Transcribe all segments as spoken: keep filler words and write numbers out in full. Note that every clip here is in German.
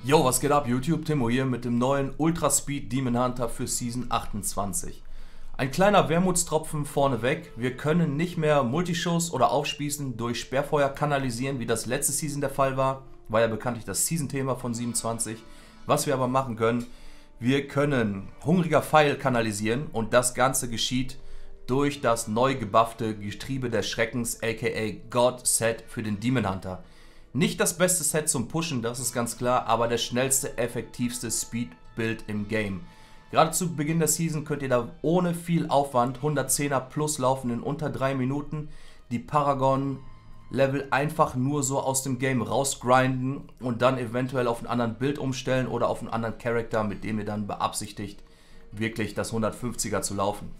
Yo, was geht ab YouTube? Timo hier mit dem neuen Ultra Speed Demon Hunter für Season achtundzwanzig. Ein kleiner Wermutstropfen vorneweg, wir können nicht mehr Multischuss oder Aufspießen durch Sperrfeuer kanalisieren, wie das letzte Season der Fall war. War ja bekanntlich das Season-Thema von siebenundzwanzig. Was wir aber machen können, wir können Hungriger Pfeil kanalisieren und das Ganze geschieht durch das neu gebuffte Getriebe des Schreckens, aka God Set für den Demon Hunter. Nicht das beste Set zum Pushen, das ist ganz klar, aber der schnellste, effektivste Speed-Build im Game. Gerade zu Beginn der Season könnt ihr da ohne viel Aufwand hundertzehner plus laufen in unter drei Minuten, die Paragon-Level einfach nur so aus dem Game rausgrinden und dann eventuell auf einen anderen Bild umstellen oder auf einen anderen Charakter, mit dem ihr dann beabsichtigt, wirklich das hundertfünfziger zu laufen.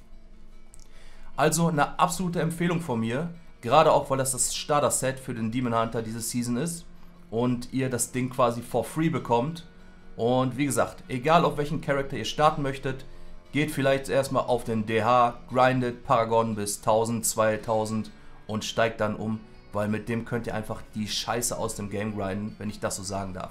Also eine absolute Empfehlung von mir. Gerade auch, weil das das Starter-Set für den Demon Hunter diese Season ist und ihr das Ding quasi for free bekommt. Und wie gesagt, egal auf welchen Charakter ihr starten möchtet, geht vielleicht erstmal auf den D H, grindet Paragon bis tausend, zweitausend und steigt dann um, weil mit dem könnt ihr einfach die Scheiße aus dem Game grinden, wenn ich das so sagen darf.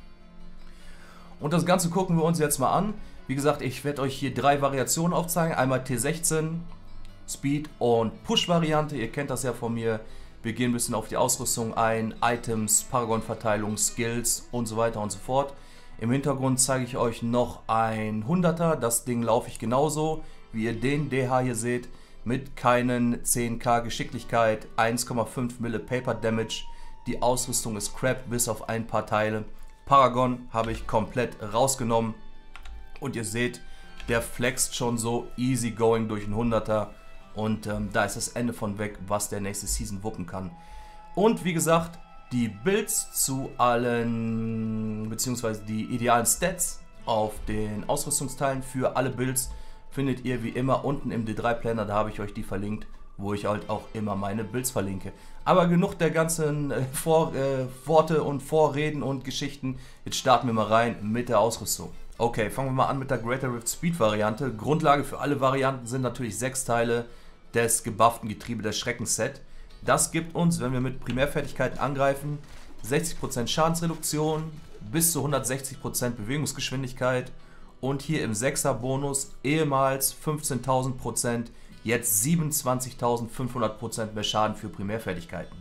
Und das Ganze gucken wir uns jetzt mal an. Wie gesagt, ich werde euch hier drei Variationen aufzeigen. Einmal T sechzehn, Speed und Push-Variante, ihr kennt das ja von mir. Wir gehen ein bisschen auf die Ausrüstung ein, Items, Paragon-Verteilung, Skills und so weiter und so fort. Im Hintergrund zeige ich euch noch ein hunderter, das Ding laufe ich genauso, wie ihr den D H hier seht, mit keinen zehn K Geschicklichkeit, eins Komma fünf Mille Paper Damage. Die Ausrüstung ist crap, bis auf ein paar Teile. Paragon habe ich komplett rausgenommen und ihr seht, der flext schon so easy going durch einen hunderter. Und ähm, da ist das Ende von weg, was der nächste Season wuppen kann. Und wie gesagt, die Builds zu allen, beziehungsweise die idealen Stats auf den Ausrüstungsteilen für alle Builds findet ihr wie immer unten im D drei Planner. Da habe ich euch die verlinkt, wo ich halt auch immer meine Builds verlinke. Aber genug der ganzen äh, Vor, äh, Worte und Vorreden und Geschichten. Jetzt starten wir mal rein mit der Ausrüstung. Okay, fangen wir mal an mit der Greater Rift Speed Variante. Grundlage für alle Varianten sind natürlich sechs Teile des gebufften Getriebe des Schreckens Set. Das gibt uns, wenn wir mit Primärfertigkeiten angreifen, sechzig Prozent Schadensreduktion, bis zu hundertsechzig Prozent Bewegungsgeschwindigkeit und hier im sechser Bonus ehemals fünfzehntausend Prozent, jetzt siebenundzwanzigtausendfünfhundert Prozent mehr Schaden für Primärfertigkeiten.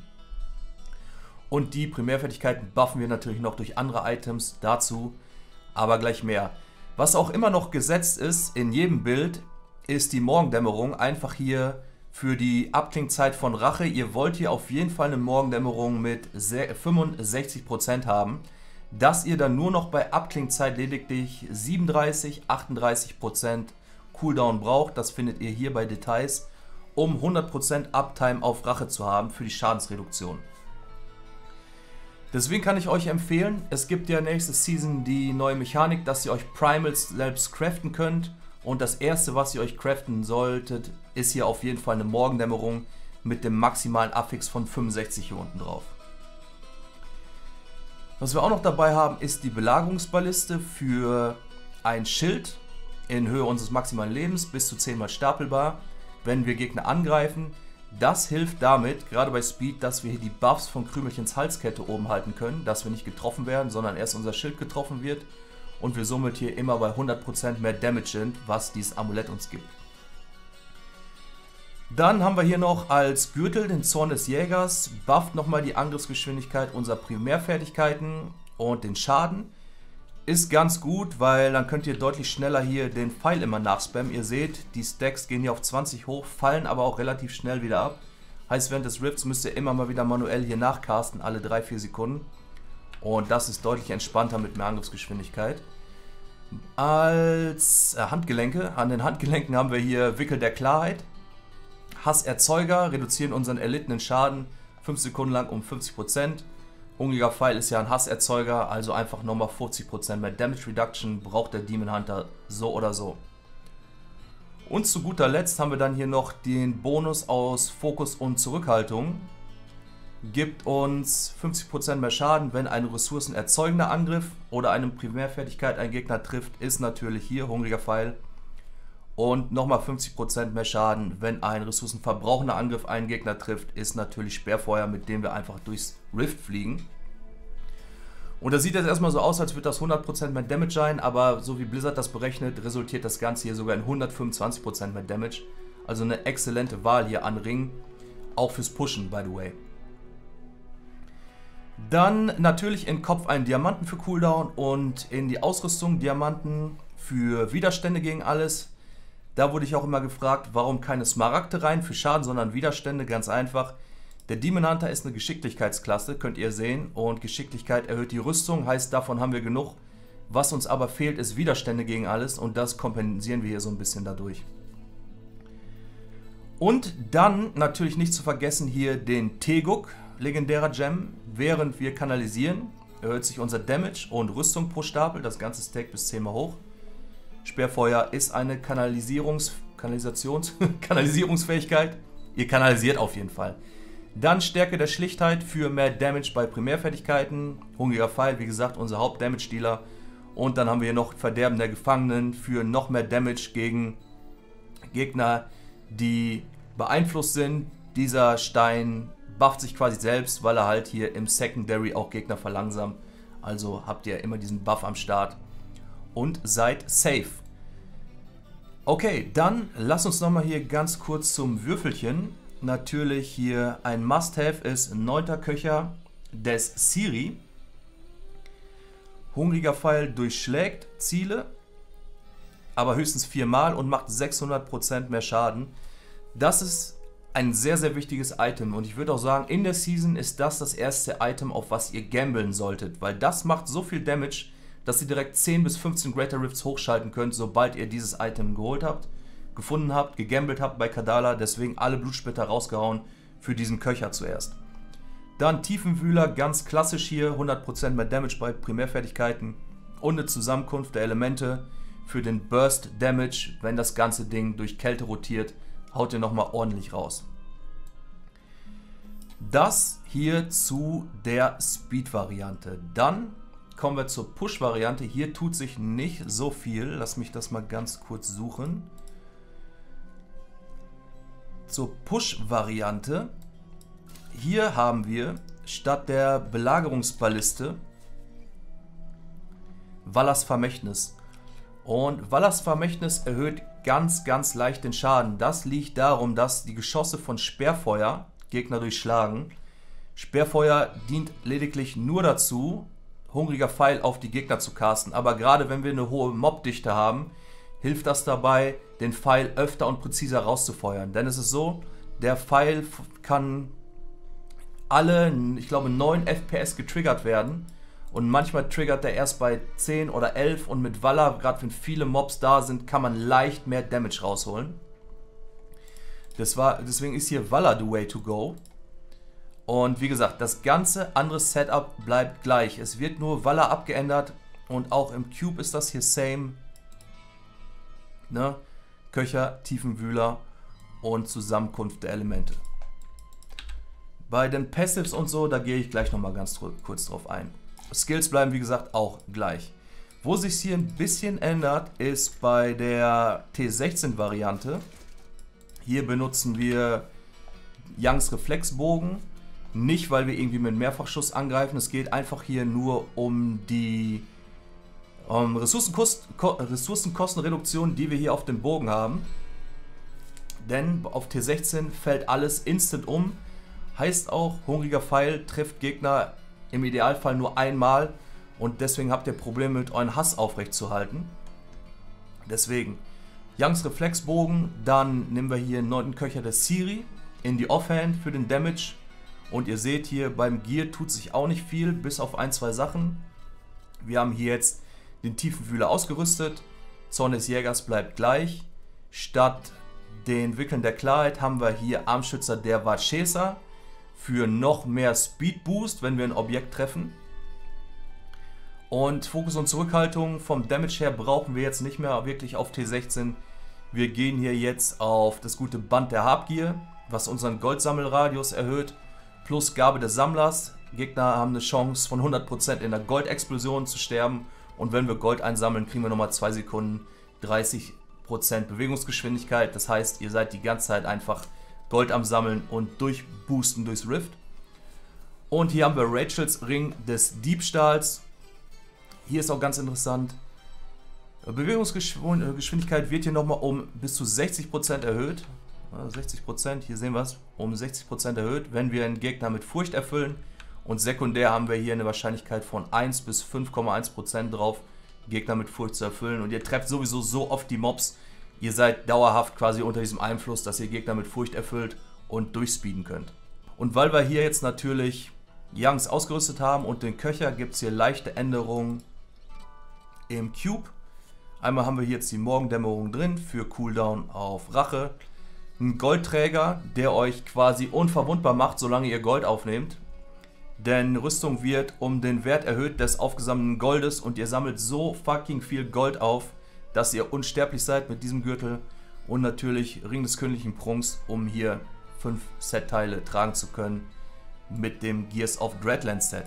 Und die Primärfertigkeiten buffen wir natürlich noch durch andere Items, dazu aber gleich mehr. Was auch immer noch gesetzt ist in jedem Bild, ist die Morgendämmerung, einfach hier für die Abklingzeit von Rache. Ihr wollt hier auf jeden Fall eine Morgendämmerung mit fünfundsechzig Prozent haben, dass ihr dann nur noch bei Abklingzeit lediglich siebenunddreißig, achtunddreißig Prozent Cooldown braucht. Das findet ihr hier bei Details, um hundert Prozent Uptime auf Rache zu haben für die Schadensreduktion. Deswegen kann ich euch empfehlen, es gibt ja nächste Season die neue Mechanik, dass ihr euch Primals selbst craften könnt. Und das erste, was ihr euch craften solltet, ist hier auf jeden Fall eine Morgendämmerung mit dem maximalen Affix von fünfundsechzig hier unten drauf. Was wir auch noch dabei haben, ist die Belagerungsballiste für ein Schild in Höhe unseres maximalen Lebens, bis zu zehnmal stapelbar, wenn wir Gegner angreifen. Das hilft damit, gerade bei Speed, dass wir hier die Buffs von Krümelchens Halskette oben halten können, dass wir nicht getroffen werden, sondern erst unser Schild getroffen wird und wir somit hier immer bei hundert Prozent mehr Damage sind, was dieses Amulett uns gibt. Dann haben wir hier noch als Gürtel den Zorn des Jägers, bufft nochmal die Angriffsgeschwindigkeit unserer Primärfertigkeiten und den Schaden. Ist ganz gut, weil dann könnt ihr deutlich schneller hier den Pfeil immer nachspammen. Ihr seht, die Stacks gehen hier auf zwanzig hoch, fallen aber auch relativ schnell wieder ab. Heißt, während des Rifts müsst ihr immer mal wieder manuell hier nachcasten, alle drei vier Sekunden. Und das ist deutlich entspannter mit mehr Angriffsgeschwindigkeit. Als äh, Handgelenke, an den Handgelenken haben wir hier Wickel der Klarheit. Hasserzeuger reduzieren unseren erlittenen Schaden fünf Sekunden lang um fünfzig Prozent. Hungriger Pfeil ist ja ein Hasserzeuger, also einfach nochmal fünfzig Prozent mehr Damage Reduction braucht der Demon Hunter so oder so. Und zu guter Letzt haben wir dann hier noch den Bonus aus Fokus und Zurückhaltung. Gibt uns fünfzig Prozent mehr Schaden, wenn ein ressourcenerzeugender Angriff oder eine Primärfertigkeit einen Gegner trifft, ist natürlich hier Hungriger Pfeil. Und nochmal fünfzig Prozent mehr Schaden, wenn ein ressourcenverbrauchender Angriff einen Gegner trifft, ist natürlich Sperrfeuer, mit dem wir einfach durchs Rift fliegen. Und das sieht jetzt erstmal so aus, als würde das hundert Prozent mehr Damage sein, aber so wie Blizzard das berechnet, resultiert das Ganze hier sogar in hundertfünfundzwanzig Prozent mehr Damage. Also eine exzellente Wahl hier an Ring, auch fürs Pushen, by the way. Dann natürlich in Kopf einen Diamanten für Cooldown und in die Ausrüstung Diamanten für Widerstände gegen alles. Da wurde ich auch immer gefragt, warum keine Smaragde rein für Schaden, sondern Widerstände, ganz einfach. Der Demon Hunter ist eine Geschicklichkeitsklasse, könnt ihr sehen, und Geschicklichkeit erhöht die Rüstung, heißt, davon haben wir genug. Was uns aber fehlt, ist Widerstände gegen alles und das kompensieren wir hier so ein bisschen dadurch. Und dann natürlich nicht zu vergessen hier den Teguk, legendärer Gem. Während wir kanalisieren, erhöht sich unser Damage und Rüstung pro Stapel, das ganze Stack bis zehn mal hoch. Sperrfeuer ist eine Kanalisierungs Kanalisations Kanalisierungsfähigkeit. Ihr kanalisiert auf jeden Fall. Dann Stärke der Schlichtheit für mehr Damage bei Primärfertigkeiten. Hungriger Pfeil, wie gesagt, unser Haupt-Damage-Dealer. Und dann haben wir hier noch Verderben der Gefangenen für noch mehr Damage gegen Gegner, die beeinflusst sind. Dieser Stein bufft sich quasi selbst, weil er halt hier im Secondary auch Gegner verlangsamt. Also habt ihr immer diesen Buff am Start. Und seid safe. Okay, dann lass uns nochmal hier ganz kurz zum Würfelchen. Natürlich hier ein Must-Have ist neunter Köcher des Ciri. Hungriger Pfeil durchschlägt Ziele, aber höchstens viermal und macht sechshundert Prozent mehr Schaden. Das ist ein sehr, sehr wichtiges Item und ich würde auch sagen, in der Season ist das das erste Item, auf was ihr gambeln solltet, weil das macht so viel Damage, dass ihr direkt zehn bis fünfzehn Greater Rifts hochschalten könnt, sobald ihr dieses Item geholt habt, gefunden habt, gegambelt habt bei Kadala, deswegen alle Blutsplitter rausgehauen für diesen Köcher zuerst. Dann Tiefenwühler, ganz klassisch hier, hundert Prozent mehr Damage bei Primärfertigkeiten und eine Zusammenkunft der Elemente für den Burst Damage, wenn das ganze Ding durch Kälte rotiert, haut ihr nochmal ordentlich raus. Das hier zu der Speed-Variante. Dann kommen wir zur Push-Variante. Hier tut sich nicht so viel. Lass mich das mal ganz kurz suchen. Zur Push-Variante. Hier haben wir statt der Belagerungsballiste Valas Vermächtnis. Und Valas Vermächtnis erhöht ganz, ganz leicht den Schaden. Das liegt darum, dass die Geschosse von Sperrfeuer Gegner durchschlagen. Sperrfeuer dient lediglich nur dazu, hungriger Pfeil auf die Gegner zu casten. Aber gerade wenn wir eine hohe Mobdichte haben, hilft das dabei, den Pfeil öfter und präziser rauszufeuern. Denn es ist so, der Pfeil kann alle, ich glaube, neun F P S getriggert werden. Und manchmal triggert der erst bei zehn oder elf und mit Vala, gerade wenn viele Mobs da sind, kann man leicht mehr Damage rausholen. Das war, deswegen ist hier Vala the way to go. Und wie gesagt, das ganze andere Setup bleibt gleich. Es wird nur Vala abgeändert und auch im Cube ist das hier same. Ne? Köcher, Tiefenwühler und Zusammenkunft der Elemente. Bei den Passives und so, da gehe ich gleich nochmal ganz kurz drauf ein. Skills bleiben wie gesagt auch gleich. Wo sich hier ein bisschen ändert, ist bei der T sechzehn Variante. Hier benutzen wir Youngs Reflexbogen. Nicht, weil wir irgendwie mit Mehrfachschuss angreifen. Es geht einfach hier nur um die um Ressourcenkost Ressourcenkostenreduktion, die wir hier auf dem Bogen haben. Denn auf T sechzehn fällt alles instant um. Heißt auch, hungriger Pfeil trifft Gegner im Idealfall nur einmal und deswegen habt ihr Probleme mit euren Hass aufrechtzuerhalten. Deswegen Youngs Reflexbogen, dann nehmen wir hier einen neunten Köcher der Ciri in die Offhand für den Damage und ihr seht hier beim Gear tut sich auch nicht viel, bis auf ein, zwei Sachen. Wir haben hier jetzt den Tiefenwühler ausgerüstet, Zorn des Jägers bleibt gleich, statt den Wickeln der Klarheit haben wir hier Armschützer der Vachesa für noch mehr Speed Boost, wenn wir ein Objekt treffen. Und Fokus und Zurückhaltung vom Damage her brauchen wir jetzt nicht mehr wirklich auf T sechzehn. Wir gehen hier jetzt auf das gute Band der Habgier, was unseren Goldsammelradius erhöht, plus Gabe des Sammlers. Gegner haben eine Chance von hundert Prozent in der Goldexplosion zu sterben und wenn wir Gold einsammeln, kriegen wir nochmal zwei Sekunden dreißig Prozent Bewegungsgeschwindigkeit. Das heißt, ihr seid die ganze Zeit einfach Gold am Sammeln und durchboosten durchs Rift. Und hier haben wir Rachels Ring des Diebstahls Hier ist auch ganz interessant, Bewegungsgeschwindigkeit wird hier nochmal um bis zu sechzig Prozent erhöht. sechzig Prozent, hier sehen wir es, um sechzig Prozent erhöht, wenn wir einen Gegner mit Furcht erfüllen. Und sekundär haben wir hier eine Wahrscheinlichkeit von eins bis fünf Komma eins Prozent drauf, Gegner mit Furcht zu erfüllen. Und ihr trefft sowieso so oft die Mobs, ihr seid dauerhaft quasi unter diesem Einfluss, dass ihr Gegner mit Furcht erfüllt und durchspeeden könnt. Und weil wir hier jetzt natürlich Youngs ausgerüstet haben und den Köcher, gibt es hier leichte Änderungen im Cube. Einmal haben wir hier jetzt die Morgendämmerung drin für Cooldown auf Rache. Ein Goldträger, der euch quasi unverwundbar macht, solange ihr Gold aufnehmt. Denn Rüstung wird um den Wert erhöht des aufgesammelten Goldes und ihr sammelt so fucking viel Gold auf, dass ihr unsterblich seid mit diesem Gürtel. Und natürlich Ring des königlichen Prunks, um hier fünf Set-Teile tragen zu können mit dem Gears of Dreadland Set.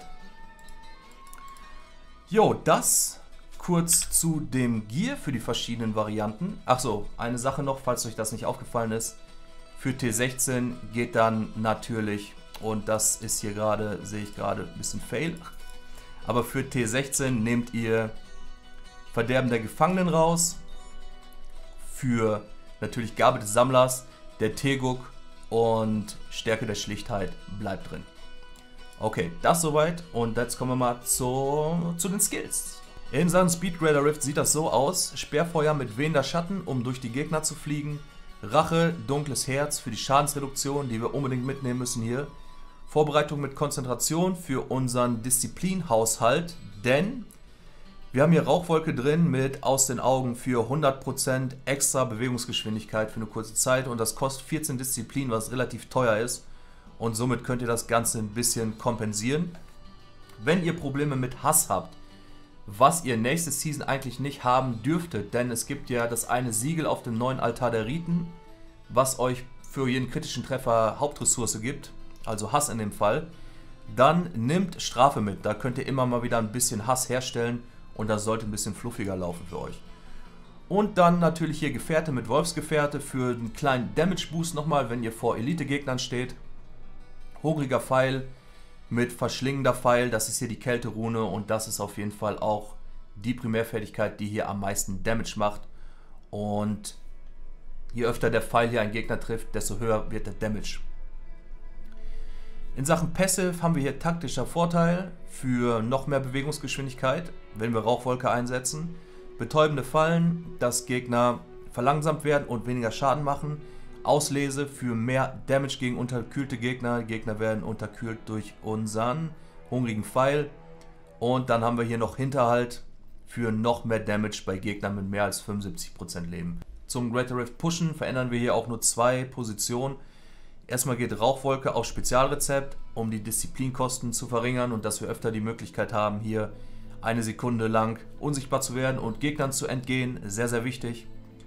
Jo, das kurz zu dem Gear für die verschiedenen Varianten. Achso, eine Sache noch, falls euch das nicht aufgefallen ist. Für T sechzehn geht dann natürlich, und das ist hier gerade, sehe ich gerade, ein bisschen fail. Aber für T sechzehn nehmt ihr Verderben der Gefangenen raus. Für natürlich Gabe des Sammlers, der Teguk und Stärke der Schlichtheit bleibt drin. Okay, das soweit und jetzt kommen wir mal zu, zu den Skills. In Sachen Speedgrader Rift sieht das so aus: Sperrfeuer mit wehender Schatten, um durch die Gegner zu fliegen. Rache, dunkles Herz für die Schadensreduktion, die wir unbedingt mitnehmen müssen hier. Vorbereitung mit Konzentration für unseren Disziplinhaushalt, denn wir haben hier Rauchwolke drin mit aus den Augen für hundert Prozent extra Bewegungsgeschwindigkeit für eine kurze Zeit und das kostet vierzehn Disziplin, was relativ teuer ist und somit könnt ihr das Ganze ein bisschen kompensieren. Wenn ihr Probleme mit Hass habt, was ihr nächste Season eigentlich nicht haben dürftet, denn es gibt ja das eine Siegel auf dem neuen Altar der Riten, was euch für jeden kritischen Treffer Hauptressource gibt, also Hass in dem Fall, dann nimmt Strafe mit, da könnt ihr immer mal wieder ein bisschen Hass herstellen und das sollte ein bisschen fluffiger laufen für euch. Und dann natürlich hier Gefährte mit Wolfsgefährte für einen kleinen Damage Boost nochmal, wenn ihr vor Elite-Gegnern steht. Hungriger Pfeil mit verschlingender Pfeil, das ist hier die Kälterune und das ist auf jeden Fall auch die Primärfertigkeit, die hier am meisten Damage macht. Und je öfter der Pfeil hier einen Gegner trifft, desto höher wird der Damage. In Sachen Passive haben wir hier taktischer Vorteil für noch mehr Bewegungsgeschwindigkeit, wenn wir Rauchwolke einsetzen. Betäubende Fallen, dass Gegner verlangsamt werden und weniger Schaden machen. Auslese für mehr Damage gegen unterkühlte Gegner. Gegner werden unterkühlt durch unseren hungrigen Pfeil. Und dann haben wir hier noch Hinterhalt für noch mehr Damage bei Gegnern mit mehr als fünfundsiebzig Prozent Leben. Zum Greater Rift Pushen verändern wir hier auch nur zwei Positionen. Erstmal geht Rauchwolke auf Spezialrezept, um die Disziplinkosten zu verringern und dass wir öfter die Möglichkeit haben, hier eine Sekunde lang unsichtbar zu werden und Gegnern zu entgehen. Sehr, sehr wichtig.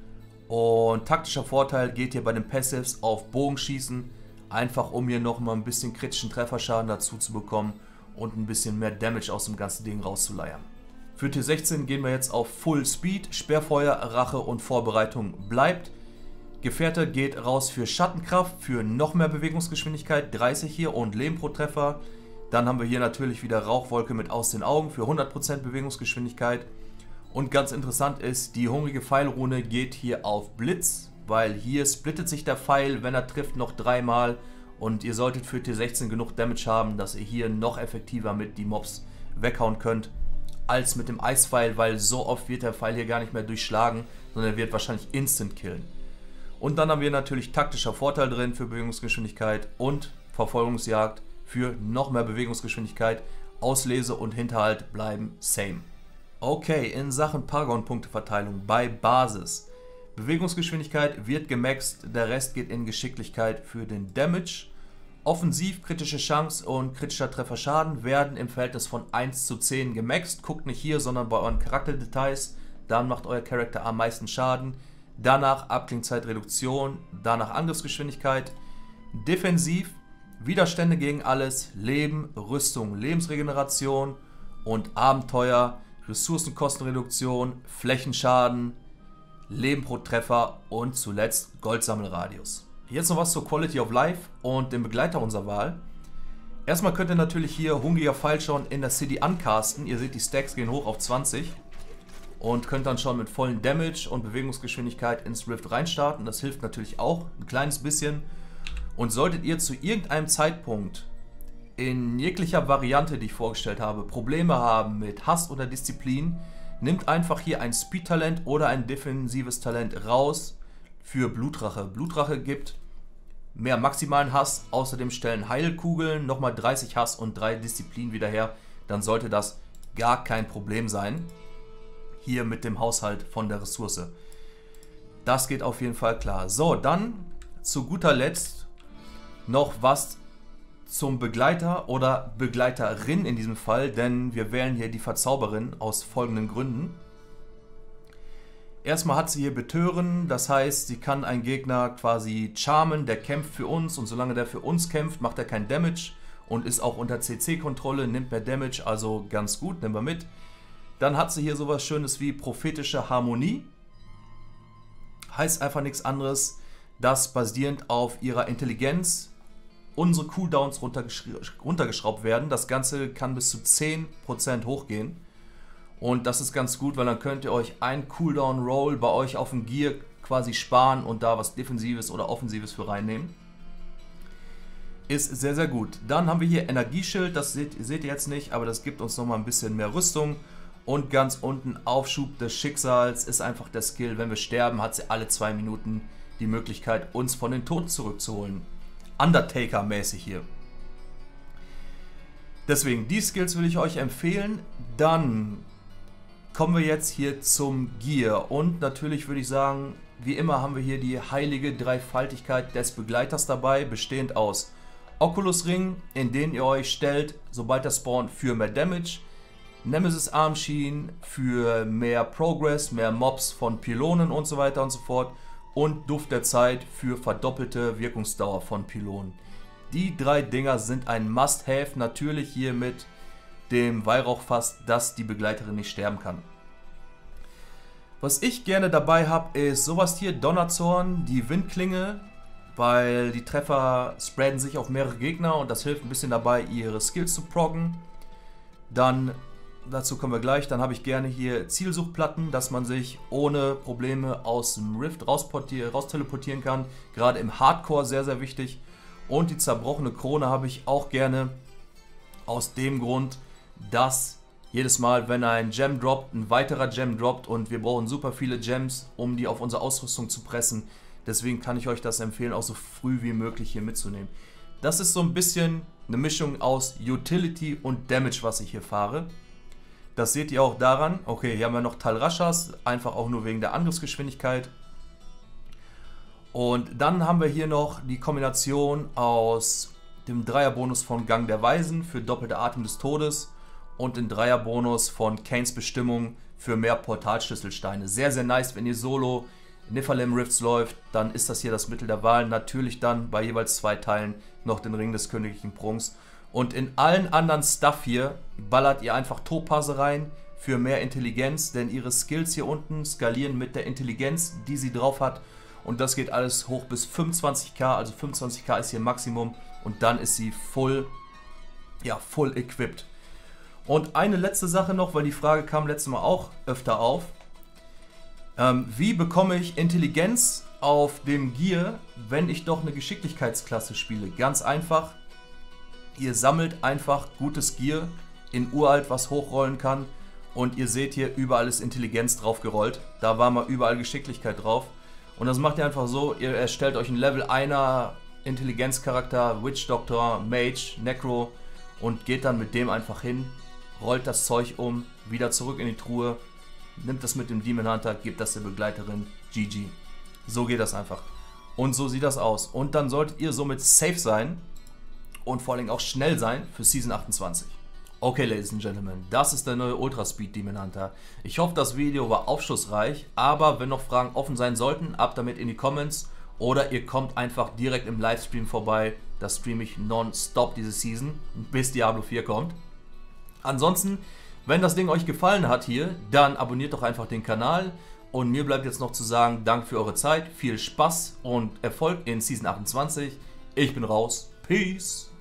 Und taktischer Vorteil geht hier bei den Passives auf Bogenschießen, einfach um hier nochmal ein bisschen kritischen Trefferschaden dazu zu bekommen und ein bisschen mehr Damage aus dem ganzen Ding rauszuleiern. Für T sechzehn gehen wir jetzt auf Full Speed, Sperrfeuer, Rache und Vorbereitung bleibt. Gefährte geht raus für Schattenkraft, für noch mehr Bewegungsgeschwindigkeit, dreißig hier und Leben pro Treffer. Dann haben wir hier natürlich wieder Rauchwolke mit aus den Augen für hundert Prozent Bewegungsgeschwindigkeit. Und ganz interessant ist, die hungrige Pfeilrune geht hier auf Blitz, weil hier splittet sich der Pfeil, wenn er trifft, noch dreimal. Und ihr solltet für T sechzehn genug Damage haben, dass ihr hier noch effektiver mit die Mobs weghauen könnt, als mit dem Eispfeil, weil so oft wird der Pfeil hier gar nicht mehr durchschlagen, sondern er wird wahrscheinlich instant killen. Und dann haben wir natürlich taktischer Vorteil drin für Bewegungsgeschwindigkeit und Verfolgungsjagd für noch mehr Bewegungsgeschwindigkeit. Auslese und Hinterhalt bleiben same. Okay, in Sachen Paragon-Punkteverteilung bei Basis. Bewegungsgeschwindigkeit wird gemaxt, der Rest geht in Geschicklichkeit für den Damage. Offensiv, kritische Chance und kritischer Trefferschaden werden im Verhältnis von eins zu zehn gemaxt. Guckt nicht hier, sondern bei euren Charakterdetails. Dann macht euer Charakter am meisten Schaden. Danach Abklingzeitreduktion, danach Angriffsgeschwindigkeit. Defensiv, Widerstände gegen alles, Leben, Rüstung, Lebensregeneration und Abenteuer, Ressourcenkostenreduktion, Flächenschaden, Leben pro Treffer und zuletzt Goldsammelradius. Jetzt noch was zur Quality of Life und dem Begleiter unserer Wahl. Erstmal könnt ihr natürlich hier Hungriger Pfeil schon in der City ancasten. Ihr seht, die Stacks gehen hoch auf zwanzig. Und könnt dann schon mit vollen Damage und Bewegungsgeschwindigkeit ins Rift reinstarten. Das hilft natürlich auch ein kleines bisschen. Und solltet ihr zu irgendeinem Zeitpunkt in jeglicher Variante, die ich vorgestellt habe, Probleme haben mit Hass oder Disziplin, nimmt einfach hier ein Speed-Talent oder ein defensives Talent raus für Blutrache. Blutrache gibt mehr maximalen Hass, außerdem stellen Heilkugeln nochmal dreißig Hass und drei Disziplin wieder her. Dann sollte das gar kein Problem sein, hier mit dem Haushalt von der Ressource. Das geht auf jeden Fall klar. So, dann zu guter Letzt noch was zum Begleiter oder Begleiterin in diesem Fall, denn wir wählen hier die Verzauberin aus folgenden Gründen. Erstmal hat sie hier Betören, das heißt, sie kann einen Gegner quasi charmen, der kämpft für uns und solange der für uns kämpft, macht er kein Damage und ist auch unter C C-Kontrolle, nimmt mehr Damage, also ganz gut, nehmen wir mit. Dann hat sie hier sowas Schönes wie prophetische Harmonie. Heißt einfach nichts anderes, dass basierend auf ihrer Intelligenz unsere Cooldowns runtergesch runtergeschraubt werden. Das Ganze kann bis zu zehn Prozent hochgehen. Und das ist ganz gut, weil dann könnt ihr euch ein Cooldown-Roll bei euch auf dem Gear quasi sparen und da was Defensives oder Offensives für reinnehmen. Ist sehr, sehr gut. Dann haben wir hier Energieschild, das seht, seht ihr jetzt nicht, aber das gibt uns nochmal ein bisschen mehr Rüstung. Und ganz unten Aufschub des Schicksals ist einfach der Skill, wenn wir sterben, hat sie alle zwei Minuten die Möglichkeit, uns von den Toten zurückzuholen. Undertaker-mäßig hier. Deswegen, die Skills will ich euch empfehlen. Dann kommen wir jetzt hier zum Gear. Und natürlich würde ich sagen, wie immer haben wir hier die heilige Dreifaltigkeit des Begleiters dabei, bestehend aus Oculus Ring, in den ihr euch stellt, sobald der spawnt, für mehr Damage. Nemesis Armschienen für mehr Progress, mehr Mobs von Pylonen und so weiter und so fort. Und Duft der Zeit für verdoppelte Wirkungsdauer von Pylonen. Die drei Dinger sind ein Must-Have, natürlich hier mit dem Weihrauchfass, dass die Begleiterin nicht sterben kann. Was ich gerne dabei habe, ist sowas hier, Donnerzorn, die Windklinge, weil die Treffer spreaden sich auf mehrere Gegner und das hilft ein bisschen dabei, ihre Skills zu proggen. Dann, dazu kommen wir gleich, dann habe ich gerne hier Zielsuchplatten, dass man sich ohne Probleme aus dem Rift raus teleportieren kann. Gerade im Hardcore sehr, sehr wichtig. Und die zerbrochene Krone habe ich auch gerne aus dem Grund, dass jedes Mal, wenn ein Gem droppt, ein weiterer Gem droppt und wir brauchen super viele Gems, um die auf unsere Ausrüstung zu pressen. Deswegen kann ich euch das empfehlen, auch so früh wie möglich hier mitzunehmen. Das ist so ein bisschen eine Mischung aus Utility und Damage, was ich hier fahre. Das seht ihr auch daran. Okay, hier haben wir noch Tal Rashas, einfach auch nur wegen der Angriffsgeschwindigkeit. Und dann haben wir hier noch die Kombination aus dem Dreierbonus von Gang der Weisen für doppelte Atem des Todes und den Dreierbonus von Kains Bestimmung für mehr Portalschlüsselsteine. Sehr, sehr nice, wenn ihr solo Nephalem Rifts läuft, dann ist das hier das Mittel der Wahl. Natürlich dann bei jeweils zwei Teilen noch den Ring des königlichen Prunks. Und in allen anderen Stuff hier ballert ihr einfach Topase rein für mehr Intelligenz, denn ihre Skills hier unten skalieren mit der Intelligenz, die sie drauf hat. Und das geht alles hoch bis fünfundzwanzig K, also fünfundzwanzig K ist hier Maximum und dann ist sie full, ja, full equipped. Und eine letzte Sache noch, weil die Frage kam letztes Mal auch öfter auf. Ähm, wie bekomme ich Intelligenz auf dem Gear, wenn ich doch eine Geschicklichkeitsklasse spiele? Ganz einfach, ihr sammelt einfach gutes Gear in Uralt, was hochrollen kann und ihr seht hier, überall ist Intelligenz drauf gerollt. Da war mal überall Geschicklichkeit drauf. Und das macht ihr einfach so, ihr erstellt euch ein Level einer Intelligenzcharakter, Witch Doctor, Mage, Necro und geht dann mit dem einfach hin, rollt das Zeug um, wieder zurück in die Truhe, nimmt das mit dem Demon Hunter, gebt das der Begleiterin, G G. So geht das einfach. Und so sieht das aus. Und dann solltet ihr somit safe sein und vor allem auch schnell sein für Season achtundzwanzig. Okay, Ladies and Gentlemen, das ist der neue Ultra Speed Demon Hunter. Ich hoffe, das Video war aufschlussreich, aber wenn noch Fragen offen sein sollten, ab damit in die Comments oder ihr kommt einfach direkt im Livestream vorbei. Da streame ich nonstop diese Season, bis Diablo vier kommt. Ansonsten, wenn das Ding euch gefallen hat hier, dann abonniert doch einfach den Kanal. Und mir bleibt jetzt noch zu sagen, danke für eure Zeit, viel Spaß und Erfolg in Season achtundzwanzig. Ich bin raus. Peace!